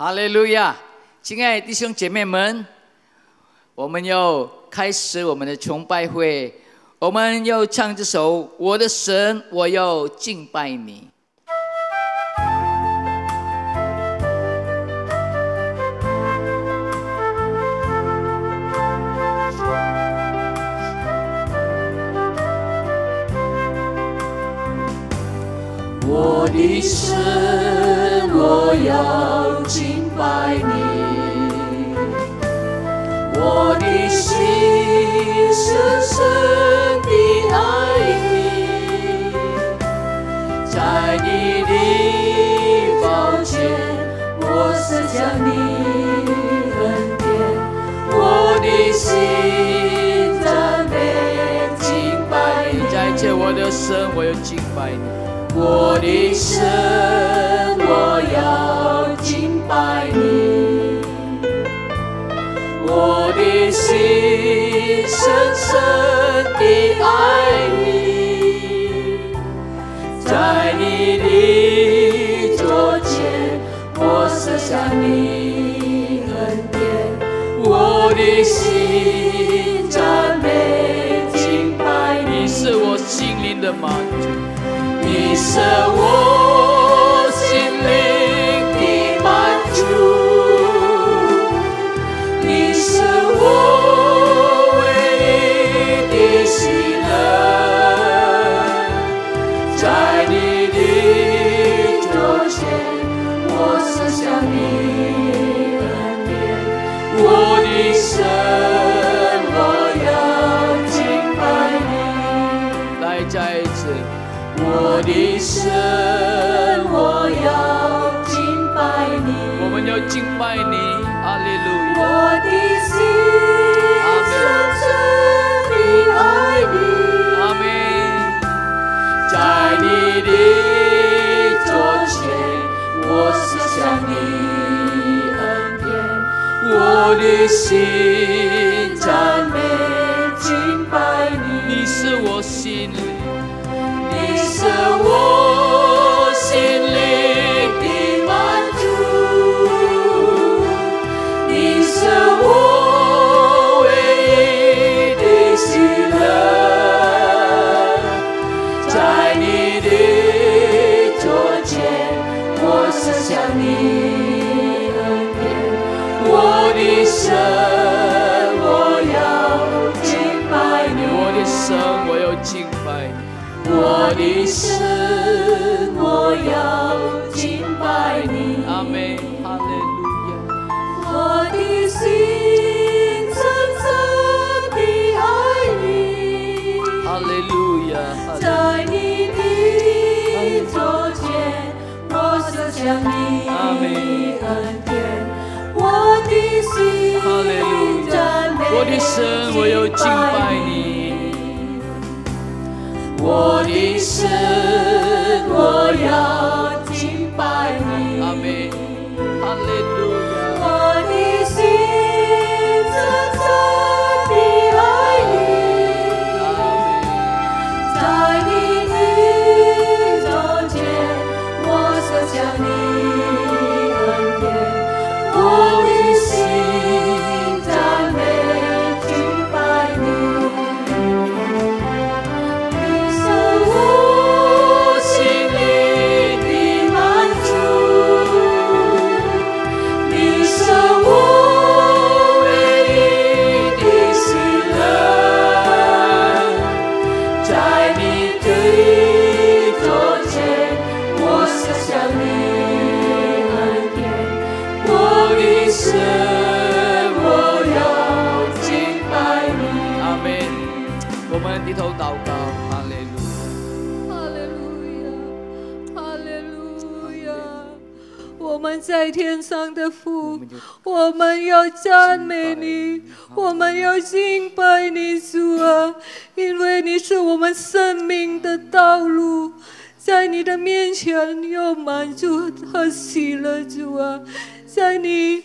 哈利路亚！亲爱的弟兄姐妹们，我们要开始我们的崇拜会，我们要唱这首《我的神》，我要敬拜你。 我的神，我要敬拜你，我的心深深地爱你，在你的宝剑，我思想你恩典，我的心赞美敬拜你。 再一次，我的神，我要敬拜你。 我的神，我要敬拜你，我的心深深地爱你，在你的左前，我思想你恩典，我的心赞美敬拜你。 你是我心灵的满足。 你是我心灵的满足，你是我唯一的喜乐，在你的左前，我思想你恩典，我的神，我要敬拜你。 来，再一次。 我的神，我要敬拜你。 我们要敬拜你，哈利路亚。 我的心深深地爱你， 阿门。 在你的左前，我思想你恩典，我的心赞美敬拜你。 你是我心灵。 你是我心灵的满足，你是我唯一的喜乐，在你的左前，我思想你恩典，我的神，我要敬拜你， 我的神，我要敬拜你。 我的神，我要敬拜你。 阿门，哈利路亚。 我的心深深地爱你， 哈利路亚。 在你的左前，我思想你恩典，我的心赞美。 我的神，我要敬拜你。 我的神，我要敬拜你。 阿门，哈利路亚。 我的心深深地爱你，在你的左前，我思想你恩典，我的心赞美敬拜你。 低头祷告，哈利路亚， 哈利路亚，哈利路亚！我们在天上的父，我们要赞美你，我们要敬拜你，主啊！因为你是我们生命的道路，在你的面前有满足和喜乐，主啊！在你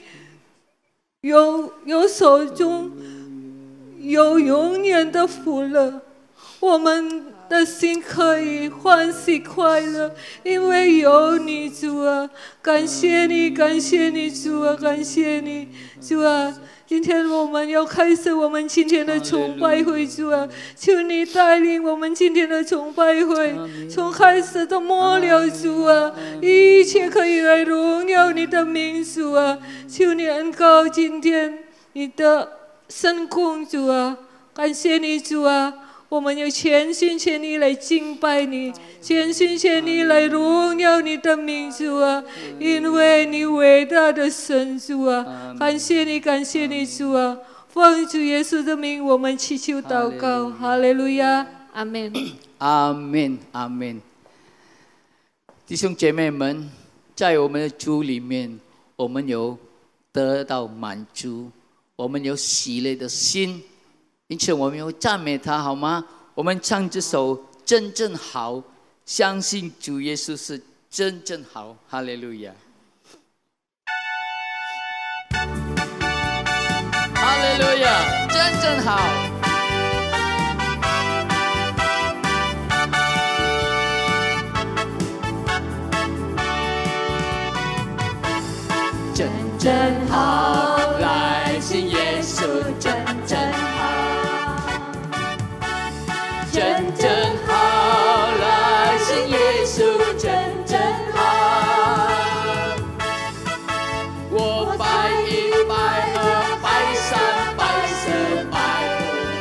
有手中有永远的福乐。我们的心可以欢喜快乐，因为有你，主啊！感谢你，感谢你，主啊！感谢你，主啊！今天我们要开始我们今天的崇拜会，主啊！求你带领我们今天的崇拜会，从开始到末了，主啊！一切可以来荣耀你的名，主啊！求你恩膏今天你的圣工，主啊！感谢你，主啊！我们要全心全意来敬拜你，全心全意来荣耀你的名，主啊！因为你伟大的神，主啊！感谢你，感谢你，主啊！奉主耶稣的名，我们祈求祷告，哈利路亚，阿门， 阿门，阿门。弟兄姐妹们，在我们的主里面，我们有得到满足，我们有喜乐的心。因此，我们要赞美他，好吗？我们唱这首真正好，相信主耶稣是真正好，哈利路亚，哈利路亚，真正好，真正好，来信耶稣，真正好。真正好，来信耶稣，真正好。我白衣百合，白衫白色百合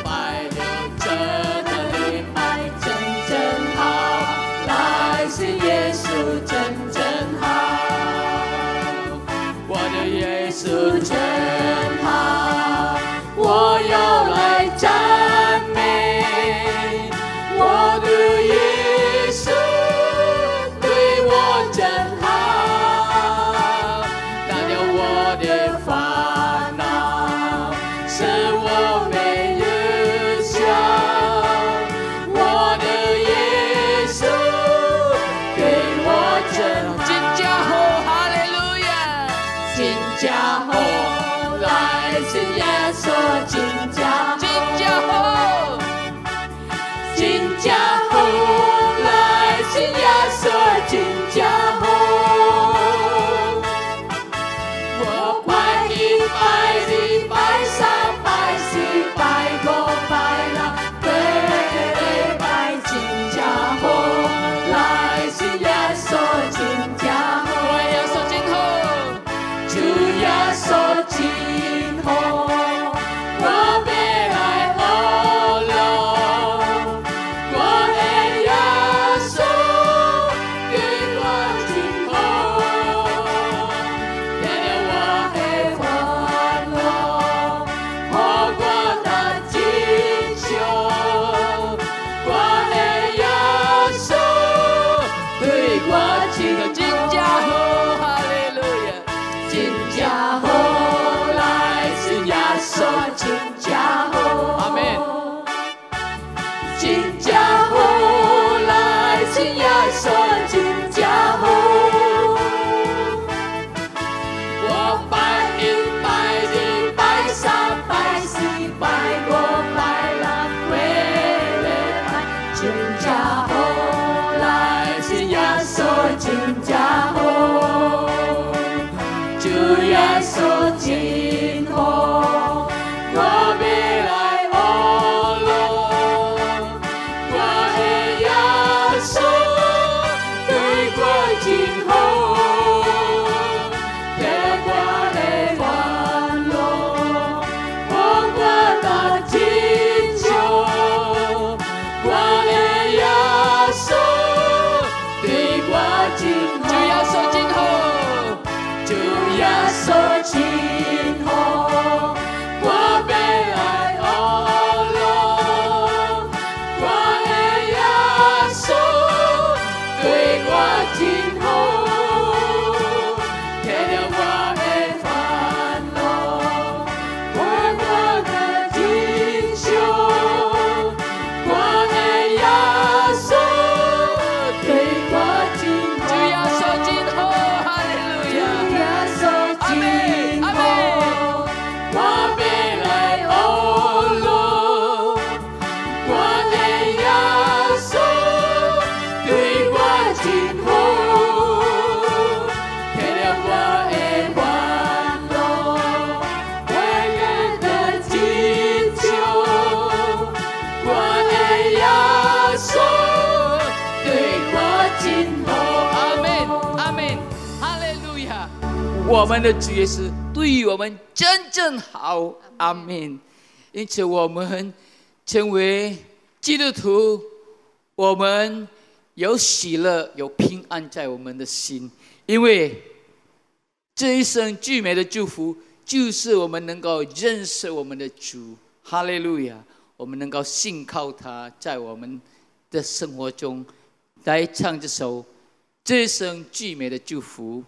我们的主耶稣对于我们真正好，阿们。因此，我们成为基督徒，我们有喜乐、有平安在我们的心，因为这一生最美的祝福，就是我们能够认识我们的主，哈利路亚！我们能够信靠他，在我们的生活中来唱这首这一生最美的祝福。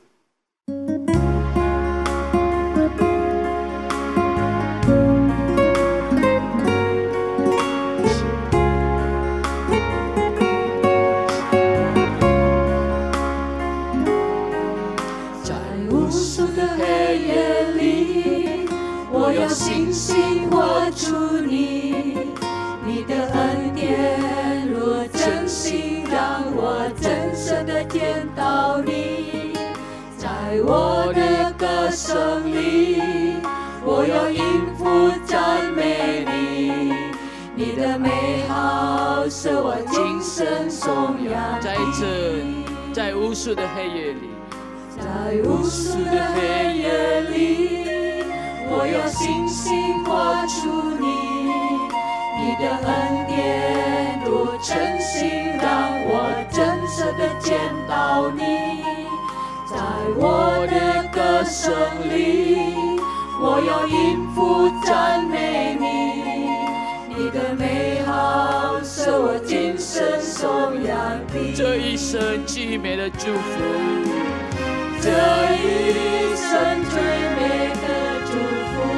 我有信心活出你，你的恩典如真心，让我真实的见到你。在我的歌声里，我有音符赞美你，你的美好使我精神颂扬。 再一次，在无数的黑夜里， 在无数的黑夜里，我有信心活出你，你的恩典如真心，让我真实的见到你。在我的歌声里，我有音符赞美你，你的美好使我精神颂扬你。 这一生最美的祝福， 这一生最美的祝福，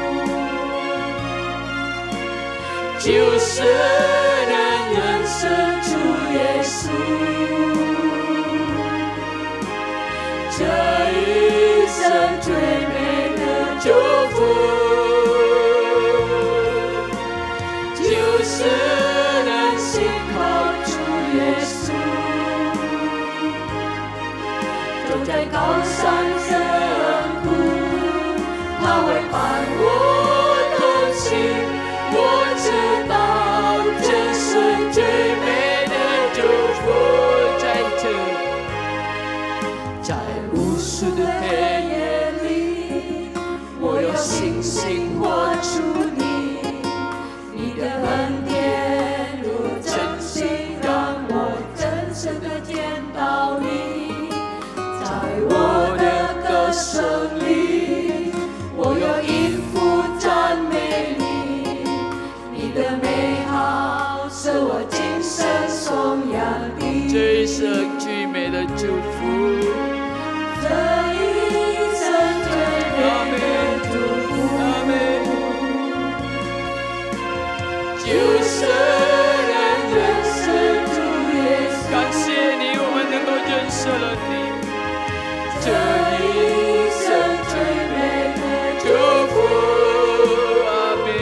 就是能认识主耶稣。这一生最美的祝福，就是能信靠主耶稣。走在高山深谷，他会伴我同行。我知道这是最美的祝福。 在这， 在无数的黑夜里，我有信心活出你，你的恩典如真心，让我真实的见到你。在我的歌声里，我有音符赞美你，你的美好使我精神颂扬你。 这一生最美的祝福， 这一生最美的祝福，就是能认识主耶稣。 感谢你，我们能够认识了你。 这一生最美的祝福， 阿们。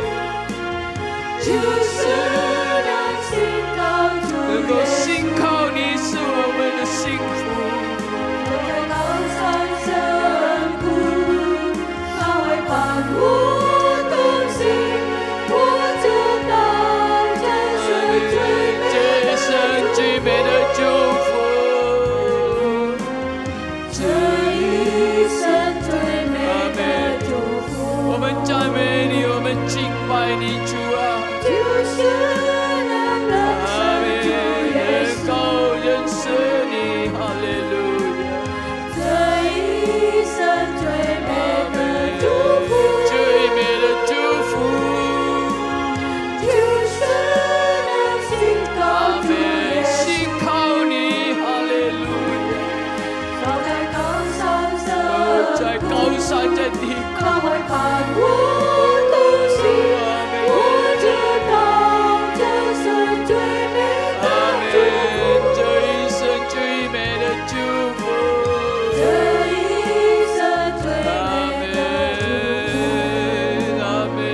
就是能信靠主能够耶稣。 信靠你是我们的幸福。 走在高山深谷，他会伴我同行。我知道这是这一生最美的祝福。 这一生最美的祝福。 我们赞美你，我们敬拜你，主啊。 就是能认识主耶稣。 能够认识你，哈利路亚。 这一生最美的祝福， 最美的祝福。 就是能信靠主耶稣。 信靠你，哈利路亚。 走在高山上， 在高山在地高， 他会伴我同行。我知道这是最美的祝福。 这一生最美的祝福。 这一生最美的祝福， 阿门。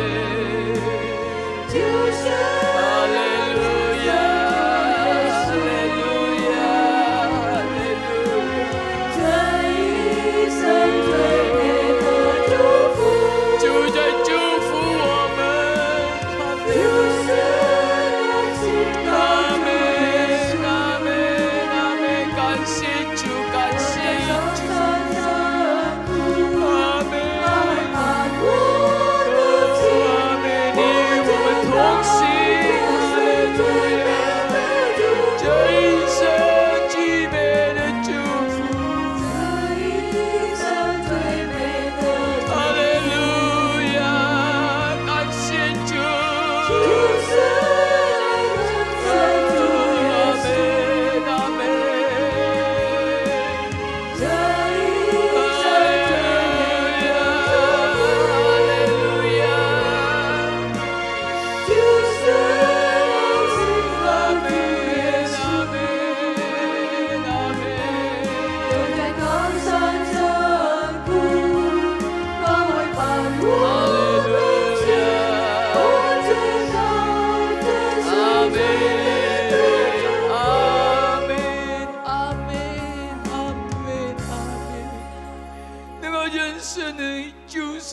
就是哈利路亚，哈利路亚，哈利路亚。 这一生最美的祝福， 就在祝福我们， 就是能信靠阿主门， 耶稣。 阿门，阿门。感谢主，感谢主。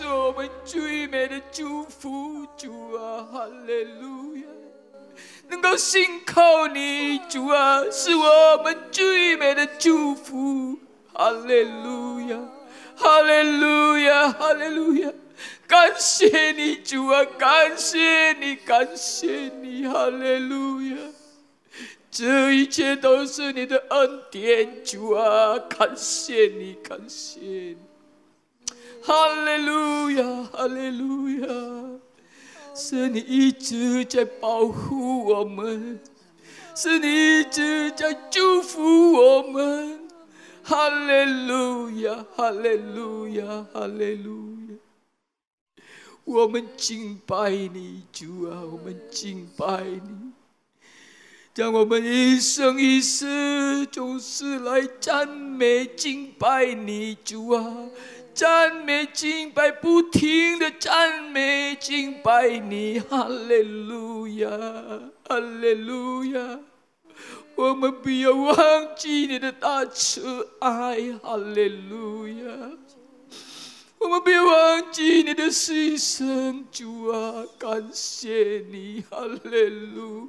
我们最美的祝福，主啊，哈利路亚！能够信靠你，主啊，是我们最美的祝福，哈利路亚，哈利路亚，哈利路亚！感谢你，主啊，感谢你，感谢你，哈利路亚！这一切都是你的恩典，主啊，感谢你，感谢你，哈利路亚，哈利路亚！是你一直在保护我们，是你一直在祝福我们，哈利路亚，哈利路亚，哈利路亚！我们敬拜你，主啊，我们敬拜你。让我们一生一世总是来赞美敬拜你，主啊！赞美敬拜，不停的赞美敬拜你，哈利路亚，哈利路亚！我们不要忘记你的大慈爱，哈利路亚！我们不要忘记你的牺牲，主啊，感谢你，哈利路亚！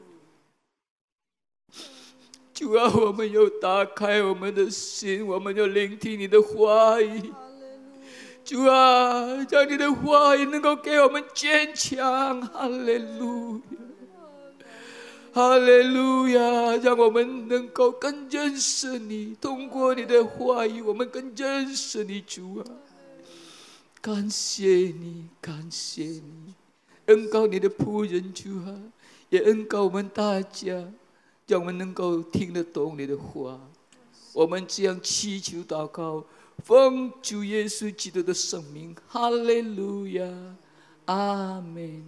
主啊，我们要打开我们的心，我们要聆听你的话语。主啊，让你的话语能够给我们坚强，哈利路亚，哈利路亚！让我们能够更认识你，通过你的话语，我们更认识你，主啊！感谢你，感谢你，恩膏你的仆人，主啊，也恩膏我们大家。让我们能够听得懂你的话，我们这样祈求祷告，奉主耶稣基督的圣名，哈利路亚，阿门。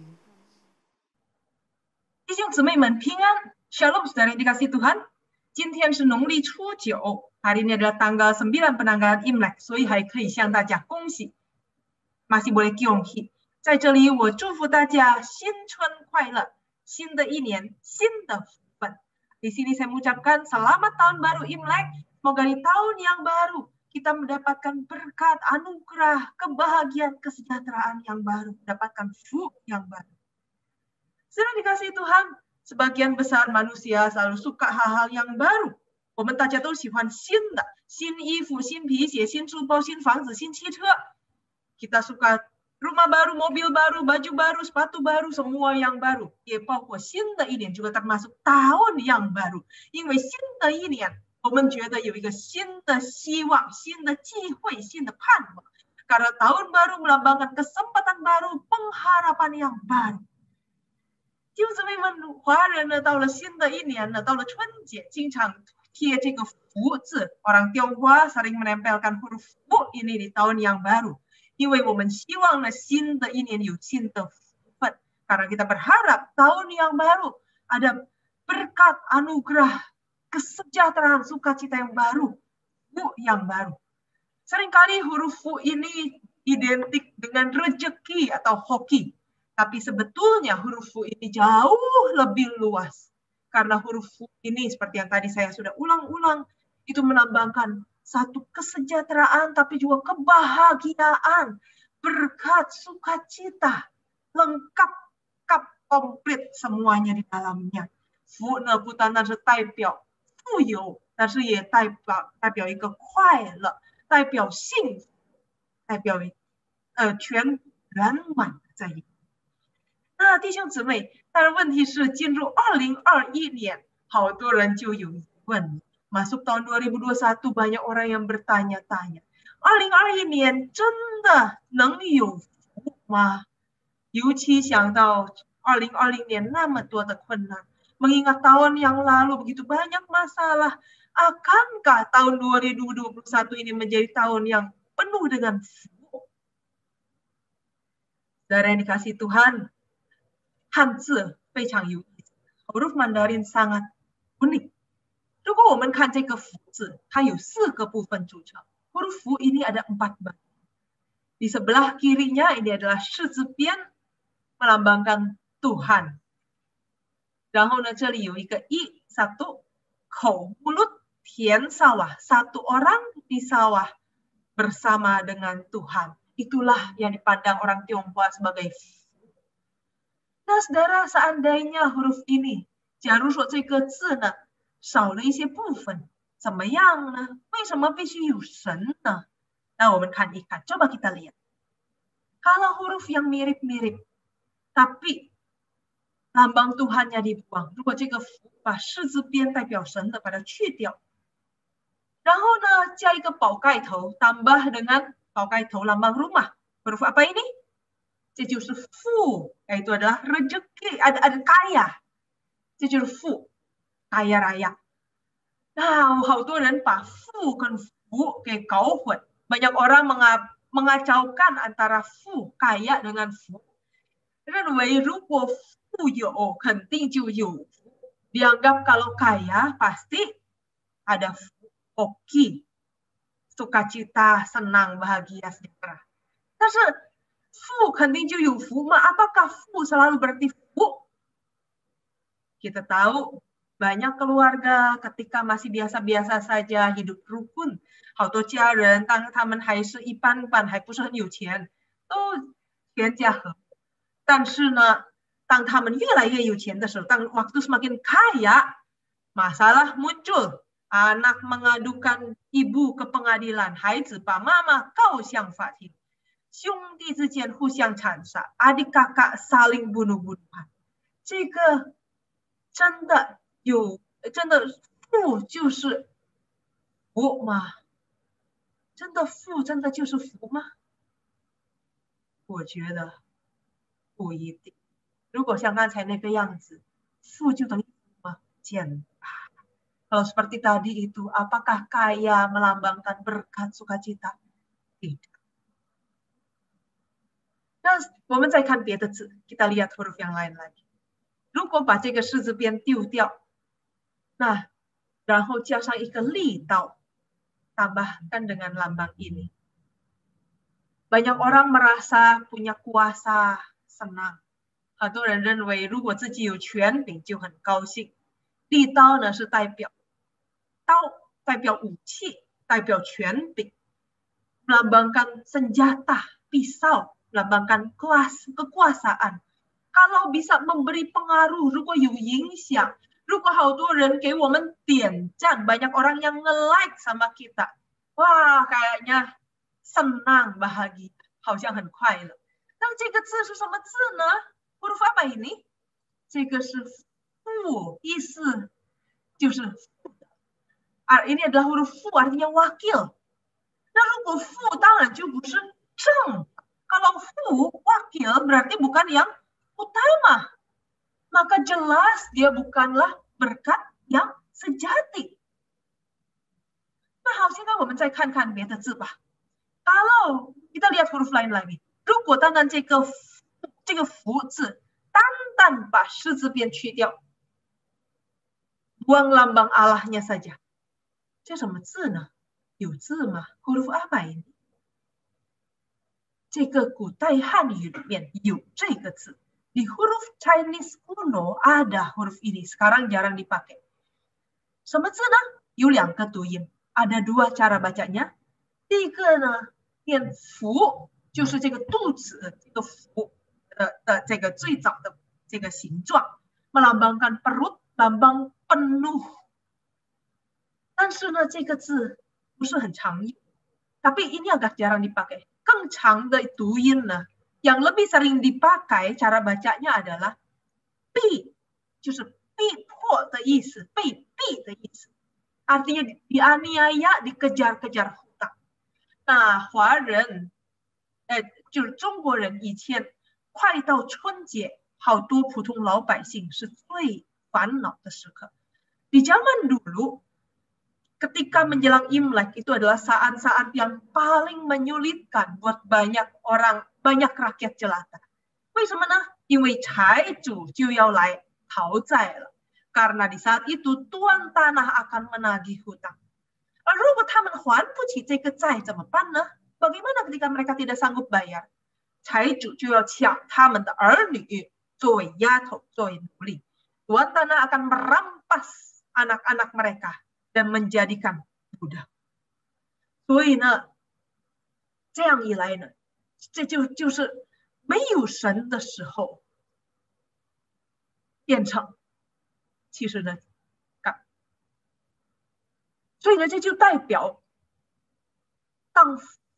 弟兄姊妹们平安 ，Shalom saudara yang dikasihi Tuhan。今天是农历初9， hari ini adalah tanggal 9 penanggalan Imlek， 所以还可以向大家恭喜 ，masih boleh Kyonghi。在这里，我祝福大家新春快乐，新的一年，新的福分。Di sini saya mengucapkan selamat tahun baru Imlek. Semoga di tahun yang baru kita mendapatkan berkat, anugerah, kebahagiaan, kesejahteraan yang baru, mendapatkan fu yang baru. Saudara dikasihi Tuhan, sebagian besar manusia selalu suka hal-hal yang baru. 我们大家都喜欢新的，新衣服、新皮鞋、新书包、新房子、新汽车。Kita suka rumah baru, mobil baru, baju baru, sepatu baru, semua yang baru. 也包括新的一年 juga termasuk tahun yang baru. 因为新的一年，我们觉得有一个新的希望、新的机会、新的盼望。Karena tahun baru melambangkan kesempatan baru, pengharapan yang baru. 弟兄姊妹们，华人呢，到了新的一年呢，到了春节，经常贴这个福字。Orang Tionghoa sering menempelkan huruf fu ini di tahun yang baru. 因为我们希望呢，新的一年有新的福分。Karena kita berharap tahun yang baru ada berkat, anugerah, kesejahteraan, sukacita yang baru, fu yang baru. Seringkali huruf fu ini identik dengan rezeki atau hoki. Tapi sebetulnya huruf fu ini jauh lebih luas. Karena huruf fu ini seperti yang tadi saya sudah ulang-ulang, itu menambahkan satu kesejahteraan, tapi juga kebahagiaan, berkat, sukacita, lengkap, komplit semuanya di dalamnya. 福呢，不单单是代表富有，但是也代表一个快乐，代表幸福，代表全圆满在一起。那弟兄姊妹，但是问题是进入2021年，好多人就有疑问。Masuk tahun 2021 banyak orang yang bertanya-tanya, 2021年真的能有福吗？尤其想到2020年那么多的困难， mengingat tahun yang lalu begitu banyak masalah, akankah tahun 2021 ini menjadi tahun yang penuh dengan fu? Saudara yang dikasihi Tuhan, 汉字非常有意思， huruf Mandarin sangat unik. 如果我们看这个福字，它有4个部分组成。huruf fu ini ada 4 bagian. Di sebelah kirinya ini adalah 士字边 melambangkan Tuhan. 然后呢，这里有一个一 satu 口 mulut 田 sawah, satu orang di sawah bersama dengan Tuhan. Itulah yang dipandang orang Tionghoa sebagai fu. Nah, saudara, seandainya huruf ini 假如说这个字呢少了一些部分，怎么样呢？为什么必须有神呢？那我们看一看，coba kita lihat. Kalau huruf yang mirip-mirip, tapi lambang Tuhannya dibuang，如果这个符把士字边代表神的把它去掉，然后呢加一个宝盖头，tambah dengan宝盖头 lambang rumah， huruf apa ini？ 这就是富，itu adalah rezeki， ada kaya， 这就是富，kaya raya。那好多人把富跟福给搞混， banyak orang mengacaukan antara 富 kaya dengan 福， 认为如果富有肯定就有福， dianggap kalau kaya pasti ada 福 hoki sukacita senang bahagia sejahtera。 但是富肯定就有福吗？ Apakah 富 selalu berarti 福？ Kita tahu banyak keluarga ketika masih biasa-biasa saja hidup rukun， 好多家人当他们还是一般般，还不是很有钱，都全家和睦。但是呢，当他们越来越有钱的时候，当waktu semakin kaya， masalah muncul， anak mengadukan ibu ke pengadilan， 孩子把妈妈告向法庭， 兄弟之间互相残杀， adik kakak saling bunuh-bunuhan。 这个真的富就是福吗？真的富真的就是福吗？我觉得不一定。如果像刚才那个样子，富就等于福吗？简单。Kalau seperti tadi itu, apakah kaya melambangkan berkat sukacita? Tidak. Nah, 我们再看别的字， kita lihat huruf yang lain lagi。 如果把这个士字边丢掉， nah， 然后加上一个利刀， tambahkan dengan lambang ini. Banyak orang merasa punya kuasa, senang。 很多人认为如果自己有权柄就很高兴。 利刀呢是代表刀，代表武器，代表权柄， melambangkan senjata, pisau, melambangkan kekuasaan. Kalau bisa memberi pengaruh， 如果有影响， 如果好多人给我们点赞， banyak orang yang nge-like sama kita， wah kayaknya senang bahagia， 好像很快乐。 那这个字是什么字呢？ huruf apa ini？ 这个是富， 意思就是富的。 ini adalah huruf fu， artinya wakil。 那如果富当然就不是正， kalau fu wakil berarti bukan yang utama， maka jelas dia bukanlah berkat yang sejati。 那好，现在我们再看看别的字吧。 Kalau kita lihat huruf lain lagi， 如果单单这个福字单单把士字边去掉， buang lambang Allahnya saja， 这什么字呢？ 有字吗？ huruf apa ini？ 这个古代汉语里面有这个字。 Di huruf Chinese kuno ada huruf ini, sekarang jarang dipakai. 什么字呢？ 有两个读音， ada dua cara bacanya。 第一个呢，念福， 就是这个肚子， 这个福的这个最早的这个形状， melambangkan perut, lambang penuh。 但是呢，这个字不是很常用， tapi ini agak jarang dipakai。 更长的读音呢， yang lebih sering dipakai cara bacanya adalah 逼， 就是逼迫的意思， 被逼的意思， artinya dianiaya, dikejar-kejar hutang。 那华人就是中国人，以前快到春节， 好多普通老百姓是最烦恼的时刻。 Di zaman dulu ketika menjelang Imlek itu adalah saat-saat yang paling menyulitkan buat banyak orang, banyak rakyat jelata. 为什么呢？ 因为财主就要来讨债了。 Karena di saat itu tuan tanah akan menagih hutang. 而如果他们还不起这个债怎么办呢？ Bagaimana ketika mereka tidak sanggup bayar？ 财主就要抢他们的儿女作为丫头，作为奴隶。 Tuan tanah akan merampas anak-anak mereka dan menjadikan budak。 所以呢，这样一来呢， 这就是没有神的时候变成其实呢所以呢，这就代表当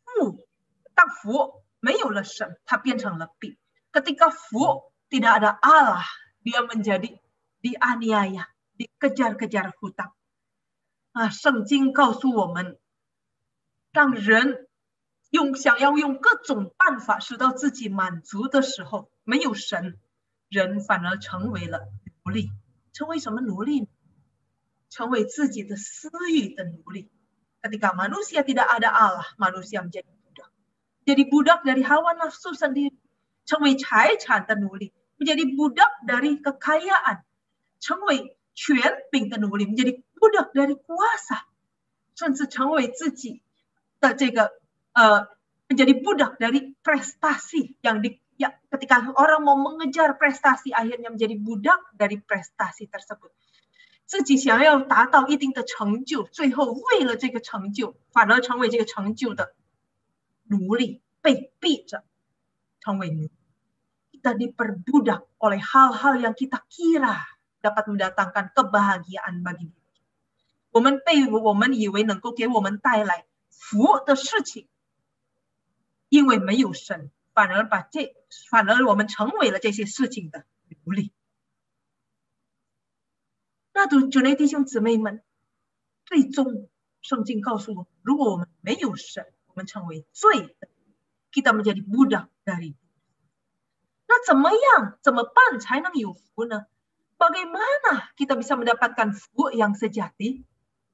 福没有了神，它变成了弊。Ketika福tidak ada Allah, dia menjadi dianiaya, dikejar-kejar hutang. 圣经告诉我们，让人想要用各种办法使到自己满足的时候，没有神，人反而成为了奴隶。成为什么奴隶？成为自己的私欲的奴隶。Ketika manusia tidak ada Allah, manusia menjadi budak. Jadi budak dari hawa nafsu sendiri. 成为财产的奴隶。menjadi budak dari kekayaan. 成为权柄的奴隶。menjadi budak dari kuasa. 甚至成为自己的这个menjadi budak dari prestasi yang ketika orang mau mengejar prestasi akhirnya menjadi budak dari prestasi tersebut. 自己想要达到一定的成就，最后为了这个成就，反而成为这个成就的奴隶，被逼着成为奴隶。Kita diperbudak oleh hal-hal yang kita kira dapat mendatangkan kebahagiaan bagi diri. 我们以为能够给我们带来福的事情，因为没有神，反而我们成为了这些事情的奴隶。那主内弟兄姊妹们，最终圣经告诉我们，如果我们没有神，我们成为罪的， kita menjadi budak dari. 那怎么办才能有福呢？ Bagaimana kita bisa mendapatkan 福 yang sejati?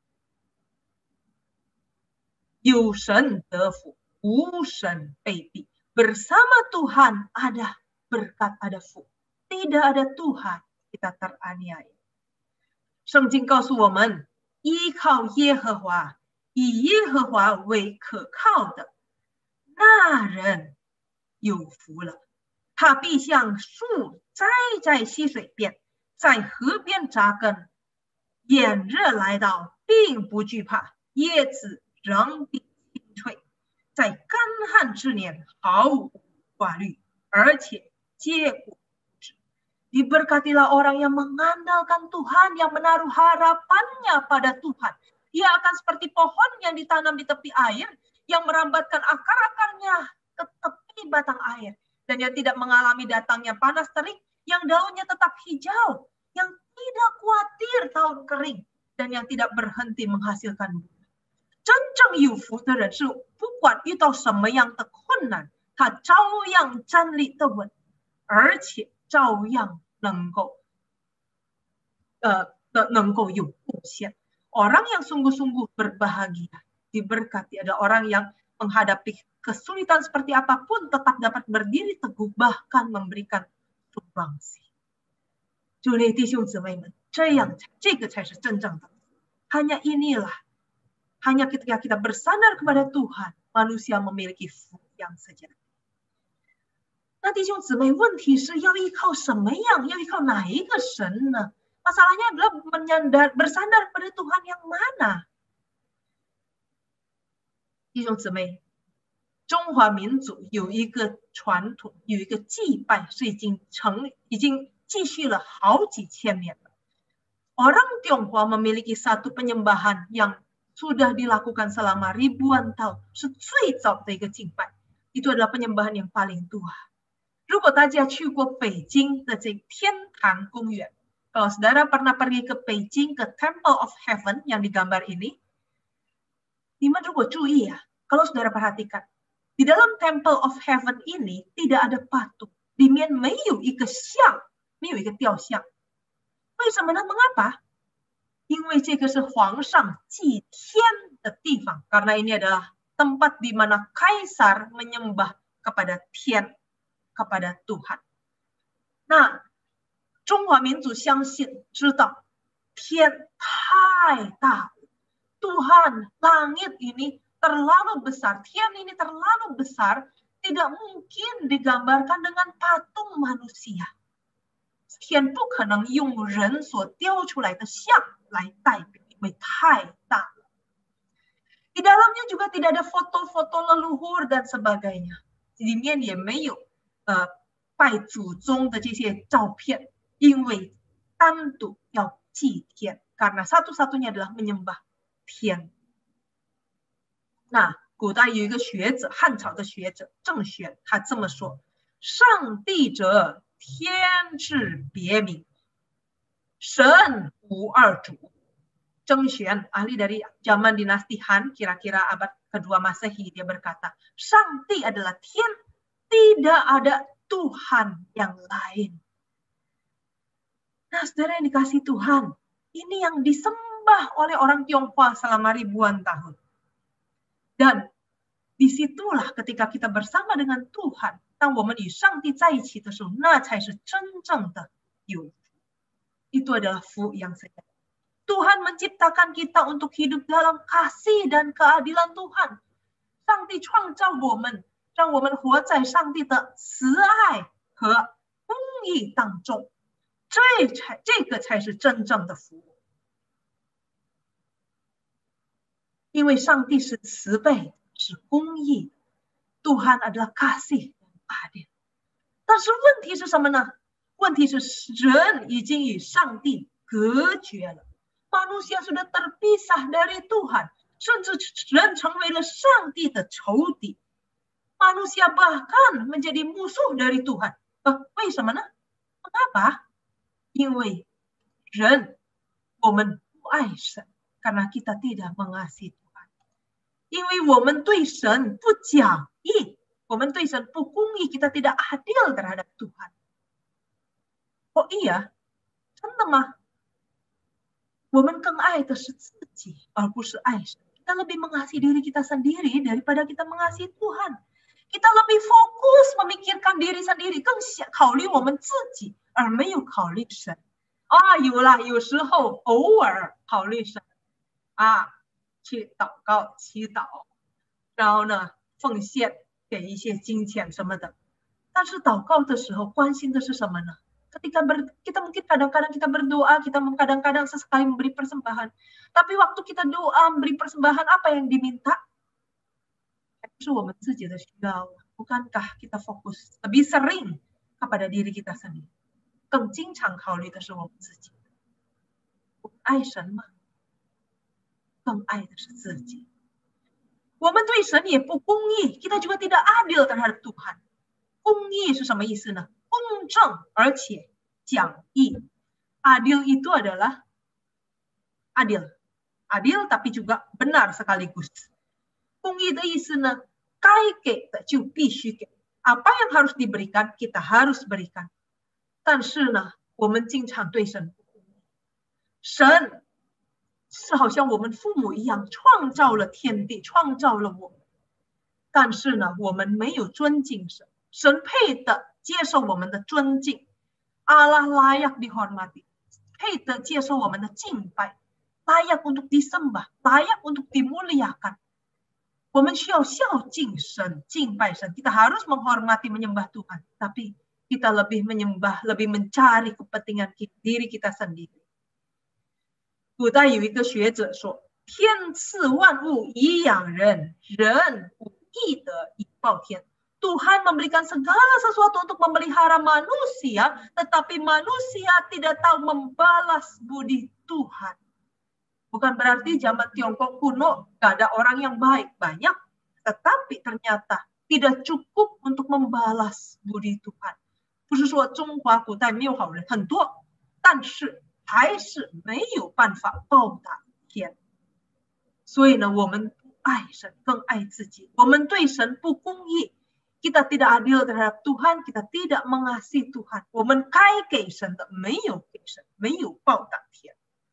有神得福，无神被逼。 Bersama Tuhan ada berkat, ada 福。 Tidak ada Tuhan, kita teraniaya. 圣经告诉我们，依靠耶和华，以耶和华为可靠的，那人有福了。他必像树栽在溪水边，在河边扎根，炎热来到，并不惧怕，叶子仍必轻垂，在干旱之年毫无挂虑，而且结果。 Diberkatilah orang yang mengandalkan Tuhan, yang menaruh harapannya pada Tuhan. Ia akan seperti pohon yang ditanam di tepi air, yang merambatkan akar-akarnya ke tepi batang air, dan yang tidak mengalami datangnya panas terik, yang daunnya tetap hijau, yang tidak khawatir tahun kering, dan yang tidak berhenti menghasilkan buah. 真正有福的人是不管遇到什么样的困难，他照样站立得稳，而且 照样能够有贡献。Orang yang sungguh-sungguh berbahagia, diberkati. Ada orang yang menghadapi kesulitan seperti apapun tetap dapat berdiri teguh, bahkan memberikan sumbangsi. 主内弟兄姊妹们，这个才是真正的。Hanya inilah, hanya ketika kita bersandar kepada Tuhan, manusia memiliki 福 yang sejati. 那弟兄姊妹，问题是要依靠什么样？要依靠哪一个神呢？ Masalahnya adalah bersandar pada Tuhan yang mana? 弟兄姊妹，中华民族有一个传统，有一个祭拜是已经继续了好几千年了。Orang Tionghoa memiliki satu penyembahan yang sudah dilakukan selama ribuan tahun， 是最早的一个敬拜。Itu adalah penyembahan yang paling tua。 如果大家去过北京的这天坛公园， kalau saudara pernah pergi ke Beijing ke Temple of Heaven yang digambar ini, 你们如果注意呀， kalau saudara perhatikan, di dalam Temple of Heaven ini tidak ada patung, 里面没有一个像，没有一个雕像。为什么呢？ Mengapa? 因为这个是皇上祭天的地方， karena ini adalah tempat di mana kaisar menyembah kepada 天。 kepada Tuhan. Nah, 中华民族相信知道天太大了， Tuhan langit ini terlalu besar, 天 ini terlalu besar, tidak mungkin digambarkan dengan patung manusia. 天不可能用人所雕出来的像来代表，因为太大了。 Di dalamnya juga tidak ada foto-foto leluhur dan sebagainya. 里面也没有拜祖宗的这些照片，因为单独要祭天，karena satu-satunya adalah menyembah天。那古代有一个学者，汉朝的学者郑玄，他这么说：上帝者，天之别名，神无二主。郑玄 ahli dari zaman dinasti Han, kira-kira abad kedua Masehi, dia berkata, Sangti adalah Tian, tidak ada Tuhan yang lain. Nah, saudara yang dikasih Tuhan, ini yang disembah oleh orang Tionghoa selama ribuan tahun. Dan disitulah ketika kita bersama dengan Tuhan, 当我们与上帝在一起的时候，那才是真正的有福。Itu adalah 福 yang sejati. Tuhan menciptakan kita untuk hidup dalam kasih dan keadilan Tuhan. 上帝创造我们，让我们活在上帝的慈爱和公义当中。这个才是真正的福。因为上帝是慈悲，是公义。Tuhan adalah kasih dan adil。但是问题是什么呢？问题是人已经与上帝隔绝了。Manusia sudah terpisah dari Tuhan, 甚至人成为了上帝的仇敌。Manusia bahkan menjadi musuh dari Tuhan. 为什么呢？ Mengapa？ 因为人我们不爱神， karena kita tidak mengasihi Tuhan。 因为我们对神不讲义， 我们对神不公义， kita tidak adil terhadap Tuhan。 Oh iya？ 真的吗？ 我们更爱的是自己，而不是爱神。 Kita lebih mengasihi diri kita sendiri daripada kita mengasihi Tuhan. Kita lebih fokus memikirkan diri sendiri， 更考虑我们自己，而没有考虑神。有啦，有时候偶尔考虑神，去祷告、祈祷，然后呢，奉献给一些金钱什么的。但是祷告的时候关心的是什么呢？ Ketika kita mungkin kadang-kadang kita berdoa, kita kadang-kadang sesekali memberi persembahan. Tapi waktu kita doa, memberi persembahan, apa yang diminta? Itu 我们自己的需要， bukankah kita fokus lebih sering kepada diri kita sendiri? 更经常考虑的是我们自己。我们爱神吗？ 更爱的是自己。 我们对神也不公义， kita juga tidak adil terhadap Tuhan。 公义是什么意思呢？ 公正而且讲义。 Adil itu adalah adil tapi juga benar sekaligus。 公义的意思呢， 该给的就必须给， apa yang harus diberikan kita harus berikan。 但是呢， 我们经常对神不公义。 神是好像我们父母一样， 创造了天地， 创造了我们， 但是呢， 我们没有尊敬神。 神配的接受我们的尊敬， Allah layak dihormati， 配的接受我们的敬拜， layak untuk disembah， layak untuk dimuliakan。 我们需要孝敬神， 敬拜神， kita harus menghormati menyembah Tuhan， tapi kita lebih menyembah， lebih mencari kepentingan diri kita sendiri。 古代有一个学者说， 天赐万物以养人， 人无义德以报天。 Tuhan memberikan segala sesuatu untuk memelihara manusia, tetapi manusia tidak tahu membalas budi Tuhan. Bukan berarti zaman Tiongkok kuno gak ada orang yang baik, banyak, tetapi ternyata tidak cukup untuk membalas budi Tuhan. 不是说中华古代没有好人，很多，但是还是没有办法报答天。所以呢，我们不爱神，更爱自己。我们对神不公义。 Kita tidak adil terhadap Tuhan, kita tidak mengasihi Tuhan. 我们该给神的没有给神，没有报答天。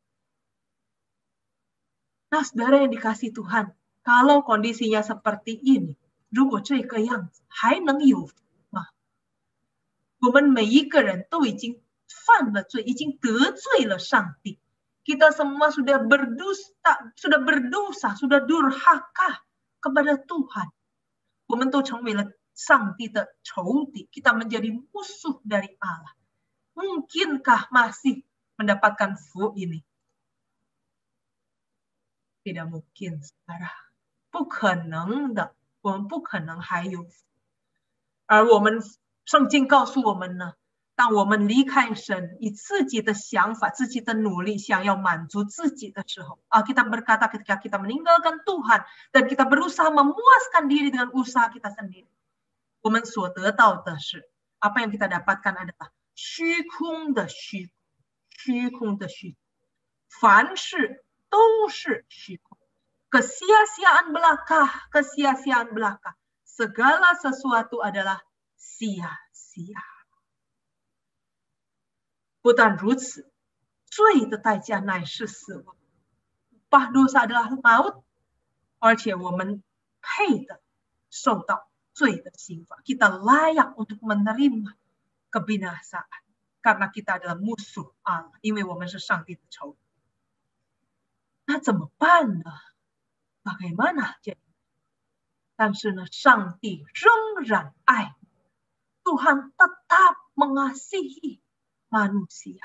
Nah, saudara yang dikasih Tuhan, kalau kondisinya seperti ini, 如果这个样子还能有福吗？ 我们每一个人都已经犯了罪，已经得罪了上帝。 Kita semua sudah berdosa, sudah durhaka kepada Tuhan. 我们都成为了 上帝的仇敌， kita menjadi musuh dari Allah. Mungkinkah masih mendapatkan 福 ini? Tidak mungkin, saudara. 不可能的， 我们不可能还有福。 而我们圣经告诉我们呢，当我们离开神，以自己的想法、自己的努力想要满足自己的时候，Alkitab berkata ketika kita meninggalkan Tuhan dan kita berusaha memuaskan diri dengan usaha kita sendiri, 我们所得到的是 apa yang kita dapatkan adalah 虚空的虚空，虚空的虚空，凡事都是虚空。Kesia-siaan belaka, kesia-siaan belaka. Segala sesuatu adalah sia-sia. 不但如此，罪的代价乃是死亡。Upah dosa adalah maut， 而且我们配的受到罪的刑罚。Kita layak untuk menerima kebinasaan karena kita adalah musuh Allah， 因为我们是上帝的仇敌。那怎么办呢？ Bagaimana jadi？ 但是呢，上帝仍然爱， Tuhan tetap mengasihi manusia。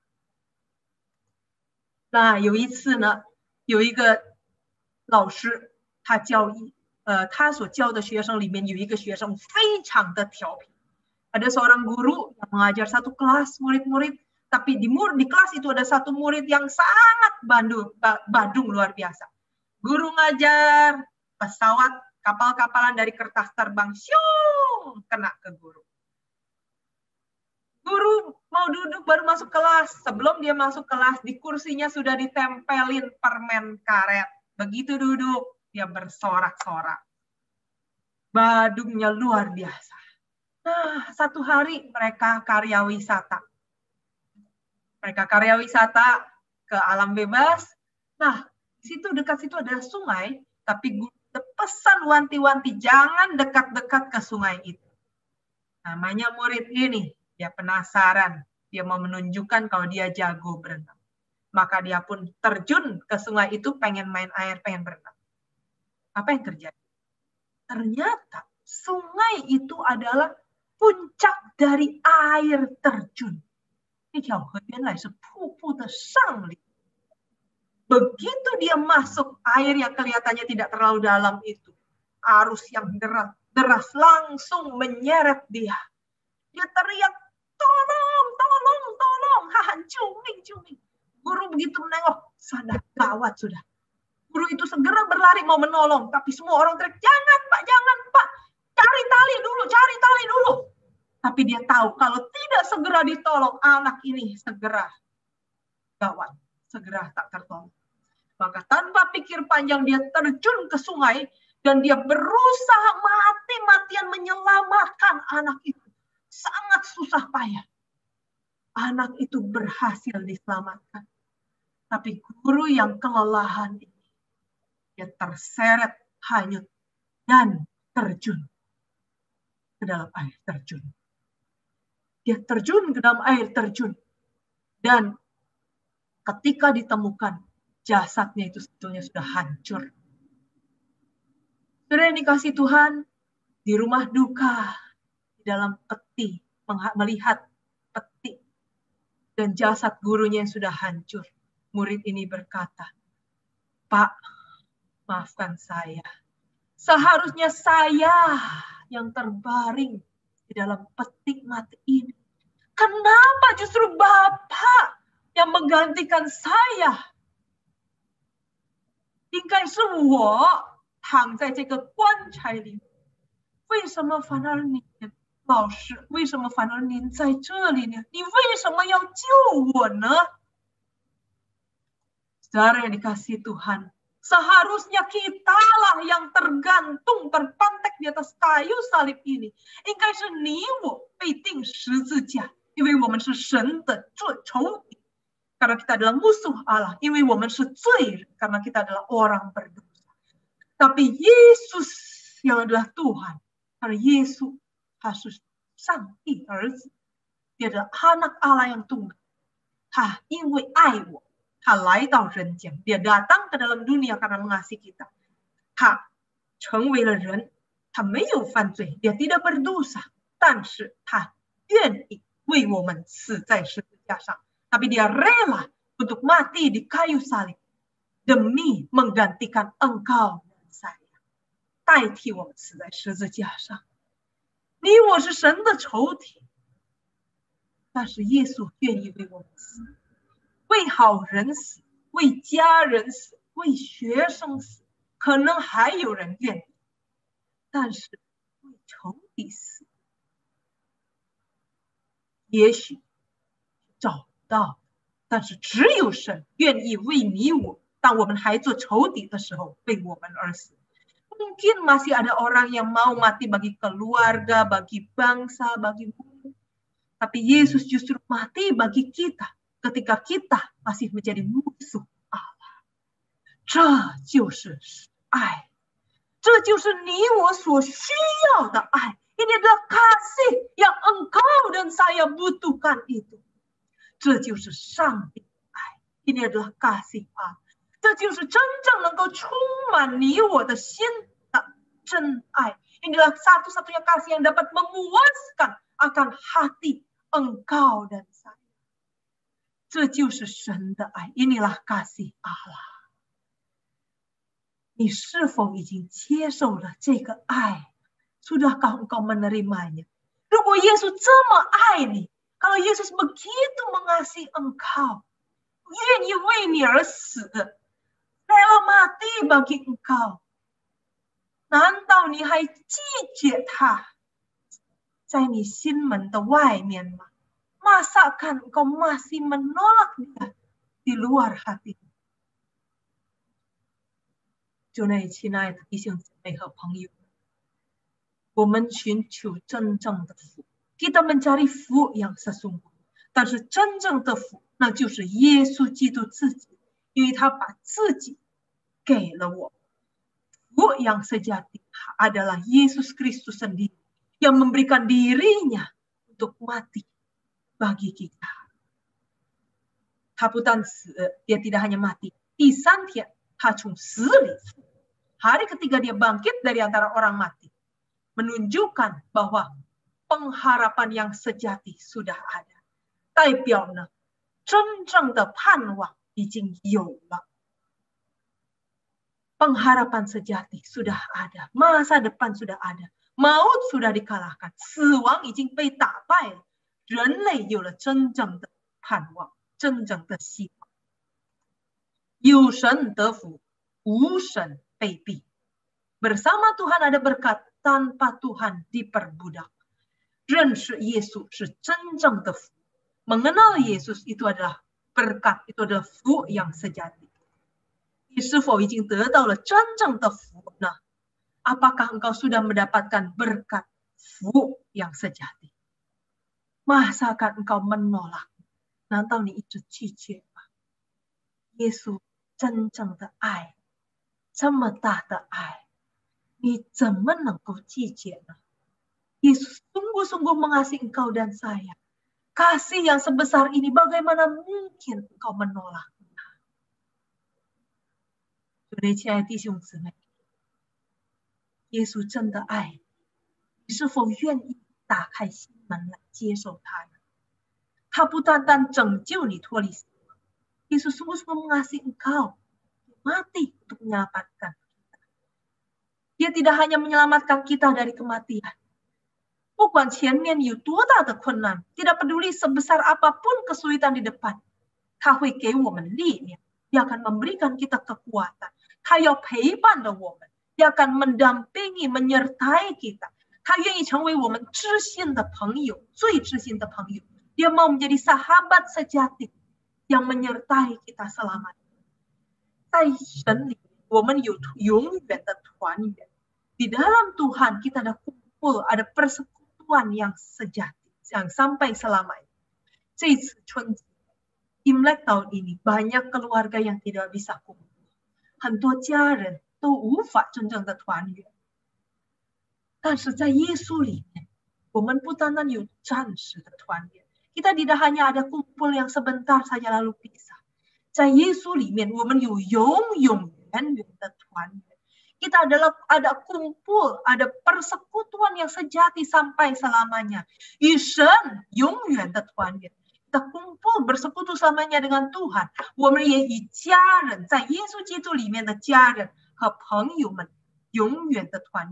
那有一次呢，有一个老师，他所教的学生里面有一个学生非常的调皮。Ada seorang guru yang mengajar satu kelas murid-murid, tapi di kelas itu ada satu murid yang sangat badung luar biasa. Guru ngajar pesawat kapal-kapalan dari kertas terbang, syung, kena ke guru. Guru mau duduk baru masuk kelas. Sebelum dia masuk kelas, di kursinya sudah ditempelin permen karet. Begitu duduk, dia bersorak-sorak. Badungnya luar biasa. Nah, satu hari mereka karya wisata. Ke alam bebas. Nah, dekat situ ada sungai, tapi pesan wanti-wanti jangan dekat-dekat ke sungai itu. Namanya murid ini, dia penasaran, dia mau menunjukkan kalau dia jago berenang. Maka dia pun terjun ke sungai itu, pengen main air, pengen berenang. Apa yang terjadi? Ternyata sungai itu adalah puncak dari air terjun. Begitu dia masuk, air yang kelihatannya tidak terlalu dalam itu, arus yang deras langsung menyeret dia. Dia teriak, tolong, tolong, tolong, cuming. Guru begitu menengok, sadar gawat sudah. Guru itu segera berlari mau menolong, tapi semua orang teriak, jangan Pak, cari tali dulu. Tapi dia tahu kalau tidak segera ditolong, anak ini segera gawat, segera tak tertolong. Maka tanpa pikir panjang dia terjun ke sungai dan dia berusaha mati-matian menyelamatkan anak itu. Sangat susah payah. Anak itu berhasil diselamatkan. Tapi guru yang kelelahan ini, dia terseret, hanyut, dan terjun ke dalam air terjun. Dia terjun ke dalam air terjun. Dan ketika ditemukan, jasadnya itu sebetulnya sudah hancur. Saudara yang dikasihi Tuhan, di rumah duka, di dalam peti, melihat peti, dan jasad gurunya yang sudah hancur. Murid ini berkata, Pak, maafkan saya. Seharusnya saya yang terbaring di dalam peti mati ini. Kenapa justru Bapak yang menggantikan saya? 应该是我躺在这个棺材里，为什么反而你老师，为什么反而您在这里呢？你为什么要救我呢？ Saudara yang dikasihi Tuhan, seharusnya kitalah yang tergantung, terpantek di atas kayu salib ini. 应该是你我被钉十字架，因为我们是神的仇敌。 Karena kita adalah musuh Allah, 因为我们是罪人, karena kita adalah orang berdosa. Tapi Yesus yang adalah Tuhan, karena Yesus Yesus 上帝儿子, dia adalah anak Allah yang tunggal. 他因为爱我, 他来到人间, dia datang ke dalam dunia karena mengasihi kita. 他成为了人, 他没有犯罪, dia tidak berdosa, 但是他愿意为我们死在十字架上。 Tapi dia rela untuk mati di kayu salib demi menggantikan engkau dan saya. 代替我们死在十字架上。 你我是神的仇敌，但是耶稣愿意为我们死，为好人死，为家人死，为学生死，可能还有人愿意，但是为仇敌死，也许找不到，但是只有神愿意为你我，当我们还做仇敌的时候，为我们而死。Mungkin masih ada orang yang mau mati bagi keluarga, bagi bangsa, bagi bumi. Tapi Yesus justru mati bagi kita ketika kita masih menjadi musuh Allah. 这就是爱，这就是你我所需要的爱。Ini adalah kasih yang engkau dan saya butuhkan itu. 这就是上帝的爱。Ini adalah kasih Allah。这就是真正能够充满你我的心的真爱。Inilah satu-satunya kasih yang dapat memuaskan akan hati engkau dan saya。这就是神的爱。Inilah kasih Allah。你是否已经接受了这个爱？ Sudahkah engkau menerimanya? 如果耶稣这么爱你， kalau Yesus begitu mengasihi engkau， 愿意为你而死， rela mati bagi engkau， 难道你还拒绝他在你心门的外面吗？ Masakan engkau masih menolak dia di luar hati？ 主内亲爱的弟兄姊妹和朋友， 我们寻求真正的福， kita mencari 福 yang sesungguhnya， 但是真正的福， 那就是耶稣基督自己， 因为他把自己给了我。 福 yang sejati adalah Yesus Kristus sendiri yang memberikan dirinya untuk mati bagi kita。 他不但死， dia tidak hanya mati， 第三天他从死里复活， hari ketiga dia bangkit dari antara orang mati， menunjukkan bahwa pengharapan yang sejati sudah ada， 代表呢， 真正的盼望已经有了。 Pengharapan sejati sudah ada， masa depan sudah ada， maut sudah dikalahkan， 死亡已经被打败了， 人类有了真正的盼望， 真正的希望。 有神得福， 无神被逼。 Bersama Tuhan ada berkat， tanpa Tuhan diperbudak。 认识耶稣是真正的福， mengenal Yesus itu adalah berkat， itu adalah 福 yang sejati。 你是否已经得到了真正的福呢？ Apakah engkau sudah mendapatkan berkat 福 yang sejati？ Masakan engkau menolak？ 难道你一直拒绝吗？ 耶稣真正的爱， 这么大的爱， 你怎么能够拒绝呢？ Yesus sungguh-sungguh mengasihi engkau dan saya. Kasih yang sebesar ini bagaimana mungkin engkau menolak? 主内亲爱的弟兄姊妹， 耶稣真的爱你， 你是否愿意打开心门来接受他呢？ 他不单单拯救你脱离死亡， Yesus sungguh-sungguh mengasihi engkau, mati untuk menyelamatkan kita. Dia tidak hanya menyelamatkan kita dari kematian. 不管前面有多大的困难， tidak peduli sebesar apapun kesulitan di depan， 他会给我们力量， dia akan memberikan kita kekuatan， 他要陪伴着我们， dia akan mendampingi menyertai kita， 他愿意成为我们知心的朋友， 最知心的朋友， dia mau menjadi sahabat sejati yang menyertai kita selamanya。 在神里我们有永远的团圆， di dalam Tuhan kita ada kumpul, ada persekutuan yang sejati, yang sampai selamanya. 这次春节 Imlek tahun ini banyak keluarga yang tidak bisa kumpul， 很多家人都无法真正的团圆。 但是在耶稣里面， 我们不单单有暂时的团圆， kita tidak hanya ada kumpul yang sebentar saja lalu pisah。 在耶稣里面， 我们有永永远远的团圆。 Kita ada kumpul, ada persekutuan yang sejati sampai selamanya. 与神永远的团圆。 Kita kumpul bersekutu selamanya dengan Tuhan. 我们也与家人，在耶稣基督里面的家人和朋友们永远的团圆。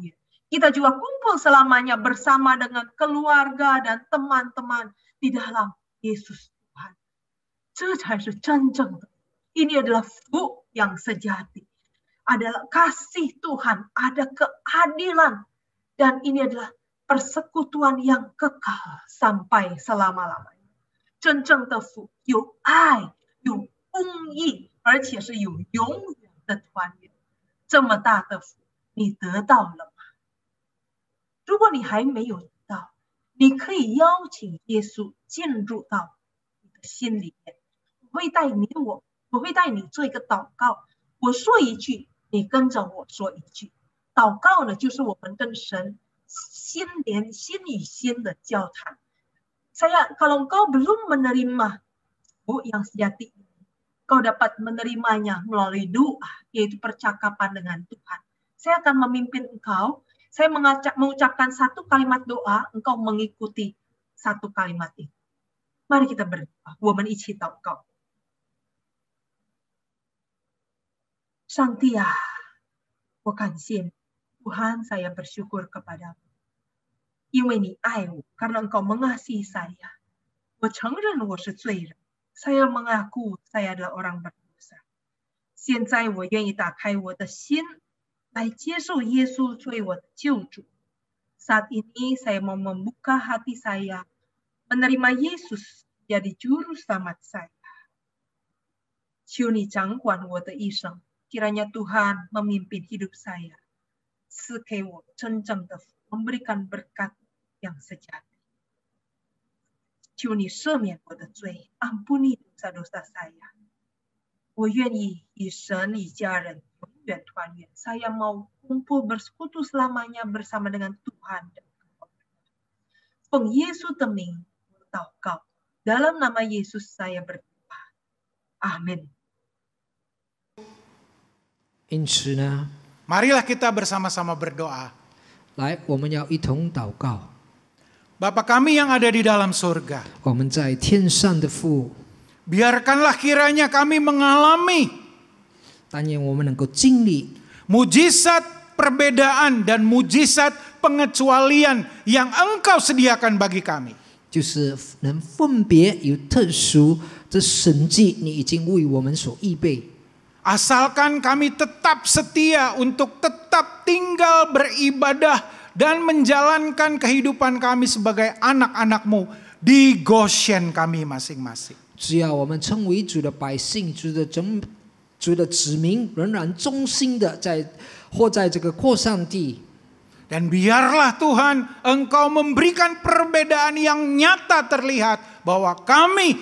Kita juga kumpul selamanya bersama dengan keluarga dan teman-teman di dalam Yesus Tuhan. 这才是真正的. Ini adalah fu yang sejati. Adalah kasih Tuhan, ada keadilan. Dan ini adalah persekutuan yang kekal sampai selama-lamanya. 真正的fu有爱，有公义，而且是有永远的团圆。这么大的福，你得到了吗？如果你还没有得到，你可以邀请耶稣进入到你的心里面。我会带你做一个祷告，我说一句，你跟着我说一句。祷告呢，就是我们跟神心与心的交谈。Kalau engkau belum menerima yang sejati ini, kau dapat menerimanya melalui doa, yaitu percakapan dengan Tuhan. Saya akan memimpin engkau. Saya mengucapkan satu kalimat doa, engkau mengikuti satu kalimat itu. Mari kita berdoa. 我们一起祷告。上帝啊，我感谢你， Tuhan, saya bersyukur kepadamu. 因为你爱我, karena engkau mengasihi saya. 我承认我是罪人, saya mengaku saya adalah orang berdosa. 现在我愿意打开我的心，来接受耶稣作为我的救主。Saat ini saya mau membuka hati saya, menerima Yesus jadi juru selamat saya. 求你掌管我的一生, kiranya Tuhan memimpin hidup saya, 赐给我真正的福, memberikan berkat yang sejati. 求你赦免我的罪, ampuni dosa-dosa saya. 我愿意与神与家人永远团圆. Saya mau kumpul bersekutu selamanya bersama dengan Tuhan dan keluarga. 奉耶稣的名祷告, dalam nama Yesus saya berdoa. Amin. 因此呢, marilah kita bersama-sama berdoa. 来，我们要一同祷告。 Bapa kami yang ada di dalam surga, 我们在天上的父， biarkanlah kiranya kami mengalami 但愿我们能够经历 mujizat perbedaan dan mujizat pengecualian yang Engkau sediakan bagi kami. 就是能分别有特殊的神迹，你已经为我们所预备。 Asalkan kami tetap setia untuk tetap tinggal beribadah dan menjalankan kehidupan kami sebagai anak-anak-Mu di Goshen kami masing-masing. 只要我们成为主的百姓，主的子民，仍然忠心的活在这个扩散地。 Dan biarlah Tuhan Engkau memberikan perbedaan yang nyata terlihat bahwa kami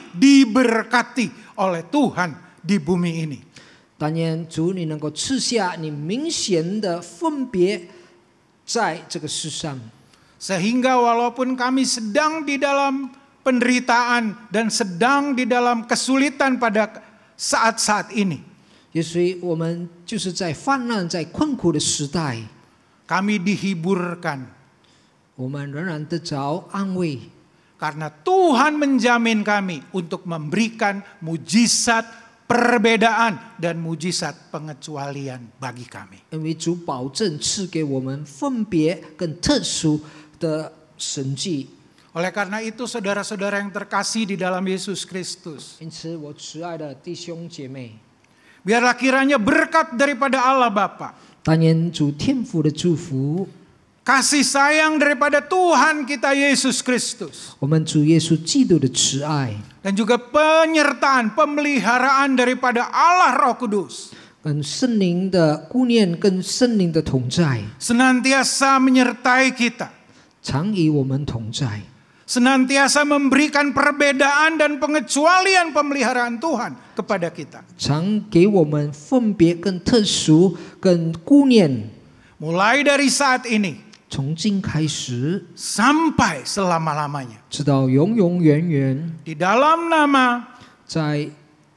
diberkati oleh Tuhan di bumi ini. 但愿主你能够赐下你明显的分别在这个世上， Sehingga walaupun kami sedang di dalam penderitaan dan sedang di dalam kesulitan pada saat-saat ini, 也所以我们就是在泛滥、在困苦的时代， kami dihiburkan 我们仍然得着安慰， karena Tuhan menjamin kami untuk memberikan mujizat perbedaan dan mujizat pengecualian bagi kami. 因为主保证赐给我们分别更特殊的神迹。 Oleh karena itu saudara-saudara yang terkasih di dalam Yesus Kristus, 因此，我慈爱的弟兄姐妹， biarlah kiranya berkat daripada Allah Bapa, 但愿主天父的祝福， kasih sayang daripada Tuhan kita Yesus Kristus, 我们主耶稣基督的慈爱， dan juga penyertaan, pemeliharaan daripada Allah Roh Kudus, 跟圣灵的顾念，跟圣灵的同在， senantiasa menyertai kita, 常与我们同在， senantiasa memberikan perbedaan dan pengecualian pemeliharaan Tuhan kepada kita. 常给我们分别、更特殊、更顾念。 Mulai dari saat ini 从今开始， sampai selama-lamanya. 直到永永远远， Di dalam nama 在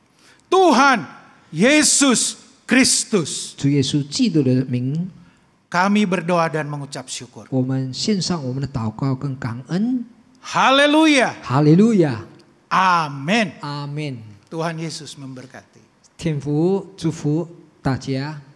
Tuhan Yesus Kristus, 主耶稣基督的名， kami berdoa dan mengucap syukur. 我们献上我们的祷告跟感恩。 Haleluya. 哈利路亚， Amin. 阿门。 Tuhan Yesus memberkati. 天父祝福大家。